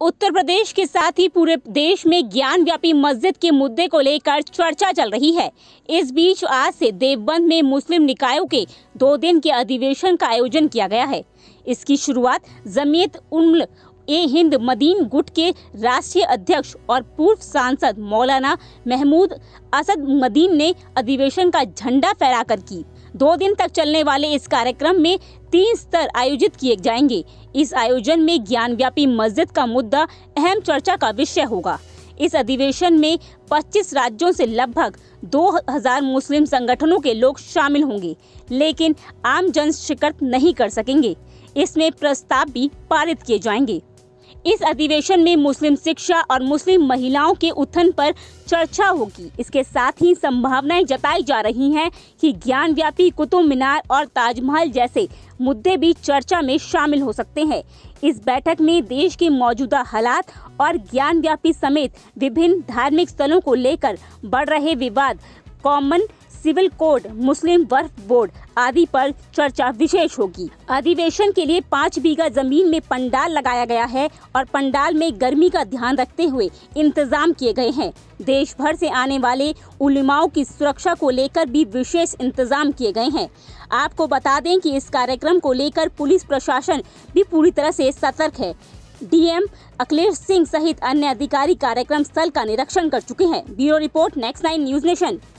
उत्तर प्रदेश के साथ ही पूरे देश में ज्ञान व्यापी मस्जिद के मुद्दे को लेकर चर्चा चल रही है। इस बीच आज से देवबंद में मुस्लिम निकायों के 2 दिन के अधिवेशन का आयोजन किया गया है। इसकी शुरुआत जमीयत उलमा ए हिंद मदीन गुट के राष्ट्रीय अध्यक्ष और पूर्व सांसद मौलाना महमूद असद मदीन ने अधिवेशन का झंडा फहराकर की। 2 दिन तक चलने वाले इस कार्यक्रम में 3 स्तर आयोजित किए जाएंगे। इस आयोजन में ज्ञान व्यापी मस्जिद का मुद्दा अहम चर्चा का विषय होगा। इस अधिवेशन में 25 राज्यों से लगभग 2000 मुस्लिम संगठनों के लोग शामिल होंगे, लेकिन आम जन शिरकत नहीं कर सकेंगे। इसमें प्रस्ताव भी पारित किए जाएंगे। इस अधिवेशन में मुस्लिम शिक्षा और मुस्लिम महिलाओं के उत्थान पर चर्चा होगी। इसके साथ ही संभावनाएं जताई जा रही हैं कि ज्ञान व्यापी कुतुब मीनार और ताजमहल जैसे मुद्दे भी चर्चा में शामिल हो सकते हैं। इस बैठक में देश के मौजूदा हालात और ज्ञान व्यापी समेत विभिन्न धार्मिक स्थलों को लेकर बढ़ रहे विवाद, कॉमन सिविल कोड, मुस्लिम वक्फ बोर्ड आदि पर चर्चा विशेष होगी। अधिवेशन के लिए 5 बीघा जमीन में पंडाल लगाया गया है और पंडाल में गर्मी का ध्यान रखते हुए इंतजाम किए गए हैं। देश भर से आने वाले उलेमाओं की सुरक्षा को लेकर भी विशेष इंतजाम किए गए हैं। आपको बता दें कि इस कार्यक्रम को लेकर पुलिस प्रशासन भी पूरी तरह से सतर्क है। डीएम अखिलेश सिंह सहित अन्य अधिकारी कार्यक्रम स्थल का निरीक्षण कर चुके हैं। Bureau report, next 9 news nation.